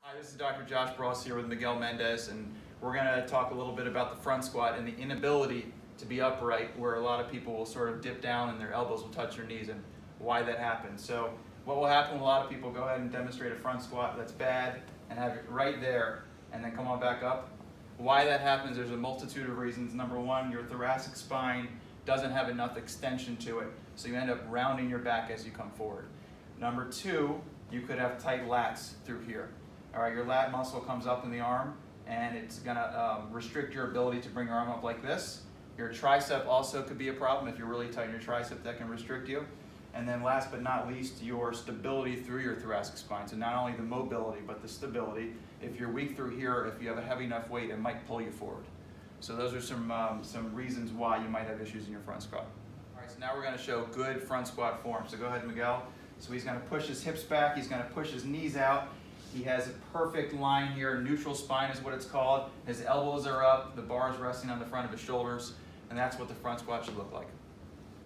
Hi, this is Dr. Josh Bross here with Miguel Mendez, and we're going to talk a little bit about the front squat and the inability to be upright, where a lot of people will sort of dip down and their elbows will touch their knees, and why that happens. So what will happen when a lot of people go ahead and demonstrate a front squat that's bad and have it right there and then come on back up? Why that happens, there's a multitude of reasons. Number one, your thoracic spine doesn't have enough extension to it, so you end up rounding your back as you come forward. Number two, you could have tight lats through here. All right, your lat muscle comes up in the arm and it's gonna restrict your ability to bring your arm up like this. Your tricep also could be a problem. If you're really tight in your tricep, that can restrict you. And then last but not least, your stability through your thoracic spine. So not only the mobility, but the stability. If you're weak through here, if you have a heavy enough weight, it might pull you forward. So those are some reasons why you might have issues in your front squat. All right, so now we're gonna show good front squat form. So go ahead, Miguel. So he's gonna push his hips back, he's gonna push his knees out. He has a perfect line here, neutral spine is what it's called. His elbows are up, the bar is resting on the front of his shoulders, and that's what the front squat should look like.